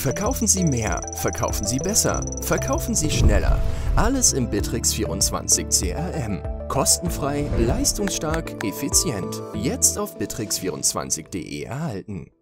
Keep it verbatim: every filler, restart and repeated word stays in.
Verkaufen Sie mehr, verkaufen Sie besser, verkaufen Sie schneller. Alles im Bittrex vierundzwanzig C R M. Kostenfrei, leistungsstark, effizient. Jetzt auf bittrex vierundzwanzig punkt de erhalten.